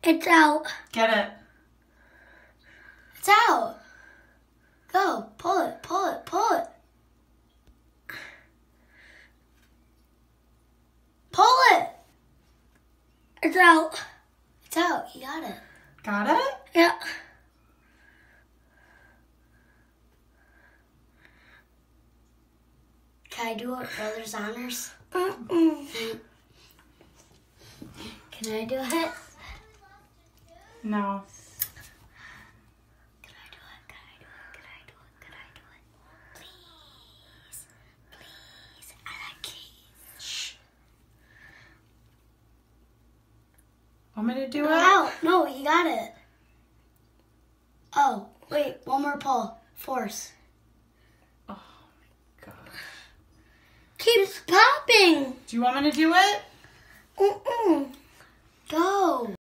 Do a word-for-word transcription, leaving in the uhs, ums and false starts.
It's out. Get it. It's out. Go. Pull it. Pull it. Pull it. Pull it. It's out. It's out. You got it. Got it? Yeah. Can I do it, Brother's Honors? Mm-mm. Can I do it? No. Can I do it? Can I do it? Can I do it? Can I do it? Please. Please. I like it. Shh. Want me to do it? Ow. No, you got it. Oh, wait. One more pull. Force. Oh my gosh. Keeps popping. Do you want me to do it? Mm-mm. Go.